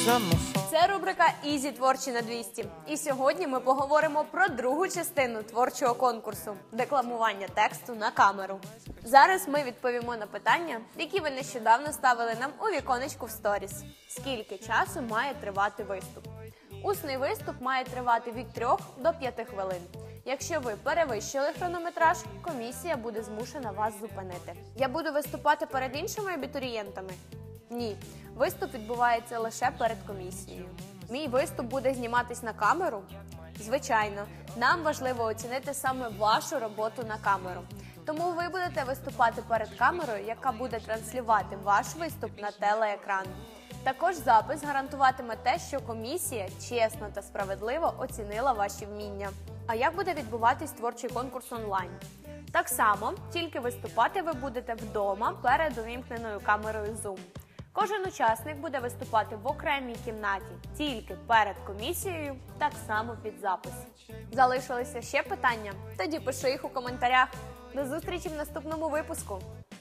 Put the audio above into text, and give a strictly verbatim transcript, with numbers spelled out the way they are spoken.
Це рубрика «Ізі творчі на двісті». І сьогодні ми поговоримо про другу частину творчого конкурсу – декламування тексту на камеру. Зараз ми відповімо на питання, які ви нещодавно ставили нам у віконечку в сторіс. Скільки часу має тривати виступ? Усний виступ має тривати від трьох до п'яти хвилин. Якщо ви перевищили хронометраж, комісія буде змушена вас зупинити. Я буду виступати перед іншими абітурієнтами? Ні. Виступ відбувається лише перед комісією. Мій виступ буде зніматись на камеру? Звичайно, нам важливо оцінити саме вашу роботу на камеру. Тому ви будете виступати перед камерою, яка буде транслювати ваш виступ на телеекран. Також запис гарантуватиме те, що комісія чесно та справедливо оцінила ваші вміння. А як буде відбуватись творчий конкурс онлайн? Так само, тільки виступати ви будете вдома перед увімкненою камерою Zoom. Кожен учасник буде виступати в окремій кімнаті, тільки перед комісією, так само під запис. Залишилися ще питання? Тоді пиши їх у коментарях. До зустрічі в наступному випуску!